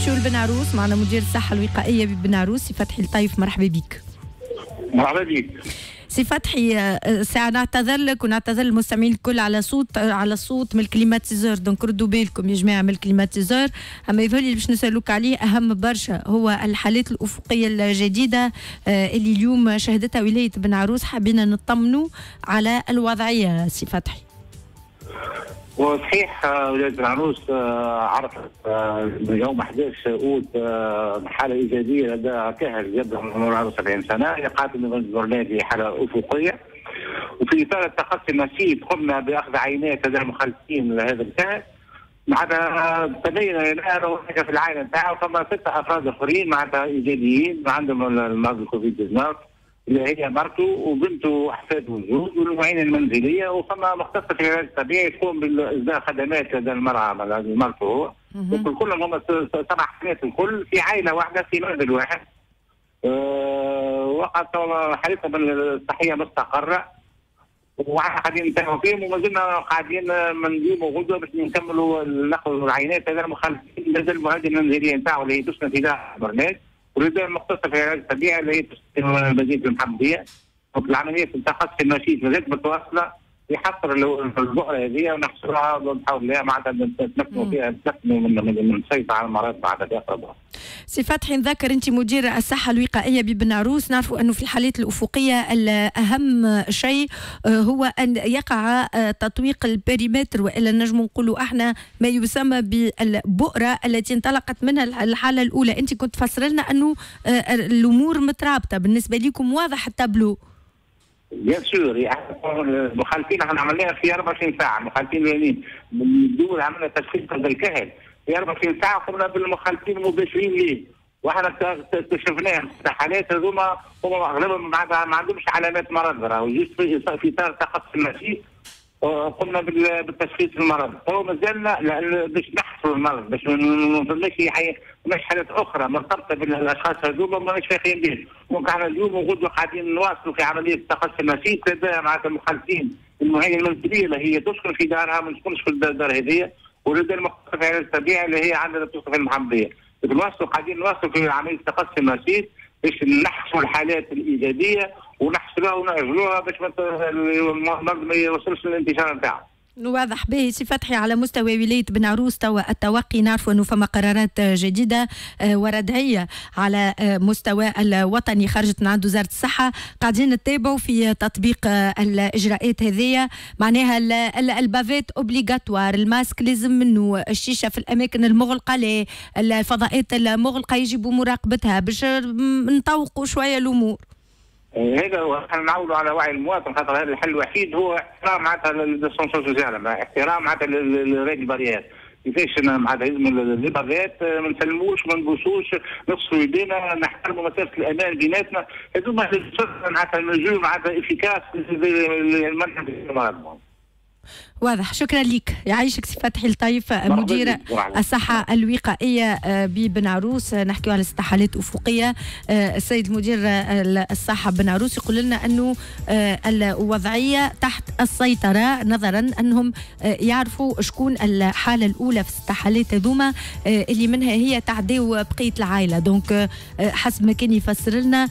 نمشيو لبنعروس. معنا مدير الصحة الوقائية ببنعروس سي فتحي الطيف. مرحبا بك. مرحبا بك سي فتحي. ساعة نعتذر لك ونعتذر للمستمعين الكل على الصوت من الكليماتيزور، دونك ردوا بالكم يا جماعة من الكليماتيزور. أما يظهر لي باش نسألوك عليه أهم برشا هو الحالات الأفقية الجديدة اللي اليوم شهدتها ولاية بنعروس. حابين نطمنوا على الوضعية سي فتحي. وصحيح ولاية بنعروس عرفت يوم 11 أوت حالة إيجابية لدى كاهل يبلغ من عمره 74 سنة يقاتل من البرنامج حالة أفقية. وفي إطار التقصي النشيط قمنا بأخذ عينات لدى المخالفين لهذا الكاهل. معناتها تبين لنا انه في العائله نتاعو ثم 6 افراد اخرين معناتها ايجابيين عندهم المرض الكوفيد 19 اللي هي مرته وبنته واحفاد وزوج والمعينه المنزليه، وثم مختصه في العلاج الطبيعي تقوم باصدار خدمات لدى المراه مرته هو. كلهم هم 7 حالات الكل في عائله واحده في منزل واحد. وقعت حالتهم الصحيه مستقره وعلى قاعدين نتابعوا فيهم وما زلنا قاعدين من اليوم وغدوه باش نكملوا ناخذوا العينات هذا المخالفين لدى المعالجه المنزليه نتاعو اللي هي تسند في البرنامج ولدى المختصه في العلاج الطبيعي اللي هي تسند مدينه المحمديه. العمليه في التخصص النشيط مازالت متواصله يحصر البؤره هذه ونحصرها ونحاول لها معناتها نتمكنوا فيها نتمكنوا من السيطره على المرض بعد ذلك. سي فتحي نذكر انت مدير الصحه الوقائيه ببنعروس، نعرفوا انه في الحالات الافقيه الاهم شيء هو ان يقع تطويق البريمتر والا نجم نقولوا احنا ما يسمى بالبؤره التي انطلقت منها الحاله الاولى. انت كنت تفسر لنا انه الامور مترابطه بالنسبه لكم، واضح التابلو. بيان سور المخالفين احنا عملناها في 24 ساعه. المخالفين الاولين الدول عملنا تشخيص ضد الكهل في 24 ساعه قمنا بالمخالفين المباشرين ليه، واحنا اكتشفناهم الحالات هذوما هم اغلبهم ما عندهمش علامات مرض، راهو جست في اطار تخصص النشيط قمنا بالتشخيص المرض. هو مازلنا باش نحصروا المرض باش ما نوصلناش حالات اخرى مرتبطه بالاشخاص هذوما ماناش فايقين بهم. دونك احنا اليوم وغدوه قاعدين نواصلوا في عمليه التخصص النشيط لدى معناتها المخالفين المعينه المنزليه اللي هي تسكن في دارها ما تسكنش في الدار هذه، ولدى المختصه في العلاج الطبيعي اللي هي عندنا تسكن في المحمديه. قاعدين نواصلوا في عمليه التخصص النشيط باش نحصروا الحالات الايجابيه ونحصروها ونأجلوها باش المرض ما يوصلش للانتشار نتاعها. واضح به سي فتحي. على مستوى ولاية بنعروس توا التوقي نعرفوا انه فما قرارات جديدة وردعية على مستوى الوطني خرجت من عند وزارة الصحة، قاعدين نتابعوا في تطبيق الإجراءات هذه. معناها البافيت اوبليغاتوار، الماسك لازم منه، الشيشة في الأماكن المغلقة، الفضاءات المغلقة يجب مراقبتها باش نطوقوا شوية الأمور. هذا هو احنا نعولوا على وعي المواطن، خاطر هذا الحل الوحيد هو احترام معناتها للسونسور سوسيال، احترام معناتها للريغل باريات. كيفاش معناتها لازم الباريات ما نسلموش ما نبوسوش نغسلوا يدينا نحترموا مسافه الامان بيناتنا. هذوما معناتها نجوا معناتها افيكاس لمنع المرض. واضح. شكرا لك. يعيشك سي فتحي الطيف مدير الصحة الوقائية ببنعروس. نحكيو على 6 حالات أفقية. السيد مدير الصحة ببنعروس يقول لنا أنه الوضعية تحت السيطرة نظرا أنهم يعرفوا شكون الحالة الأولى في 6 حالات هذوما اللي منها هي تعداو بقية العائلة. دونك حسب ما كان يفسر لنا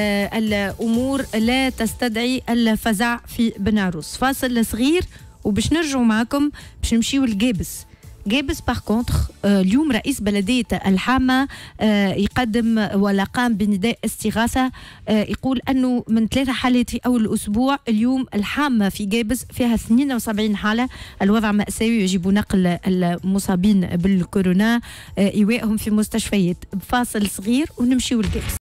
الأمور لا تستدعي الفزع في بنعروس. فاصل صغير وباش نرجعوا معكم باش نمشيو لجابس. جابس باغ كونتر اليوم رئيس بلدية الحامة يقدم ولا قام بنداء استغاثة. يقول أنه من 3 حالات في أول الأسبوع اليوم الحامة في جابس فيها 72 حالة. الوضع مأساوي يجب نقل المصابين بالكورونا إيواءهم في مستشفيات. فاصل صغير ونمشيو لجابس.